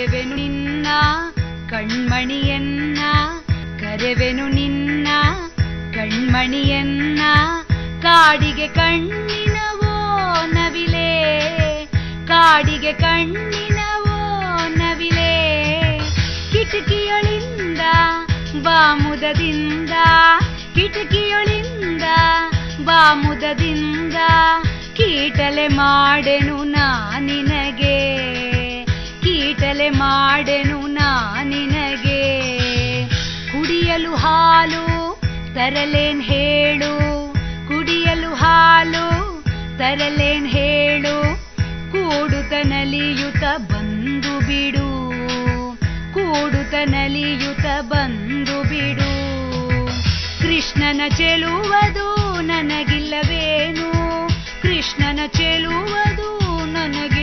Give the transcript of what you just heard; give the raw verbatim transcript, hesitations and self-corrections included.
ಕರೆವೆನು ನಿನ್ನ ಕಣ್ಮಣಿಯನ್ನ ಕರೆವೆನು ನಿನ್ನ ಕಣ್ಮಣಿಯನ್ನ ಕಾಡಿಗೆ ಕಣ್ಣಿನವೋ ನವಿಲೆ ಕಾಡಿಗೆ ಕಣ್ಣಿನವೋ ನವಿಲೆ ಕಿಟಕಿಯೊಳಿಂದ ಬಾಮುದದಿಂದ ಕಿಟಕಿಯೊಳಿಂದ ಬಾಮುದದಿಂದ ಕೀಟಲೆ ಮಾಡೆನು ನಾ ನಿನಗೆ ಕೀಟಲೆ ಮಾಡೆನು ನಾ ನಿನಗೆ ಕುಡಿಯಲು ಹಾಲು ತರಲೇನ್ ಹೇಳು ಕುಡಿಯಲು ಹಾಲು ತರಲೇನ್ ಹೇಳು ಕೂಡುತ್ತ ನಲಿಯುತ ಬಂದು ಬಿಡು ಕೂಡುತ್ತ ನಲಿಯುತ ಬಂದು ಬಿಡು ಕೃಷ್ಣನ ಚೆಲುವುದು ನನಗಿಲ್ಲವೇನು ಕೃಷ್ಣನ ಚೆಲುವುದು ನನಗೆ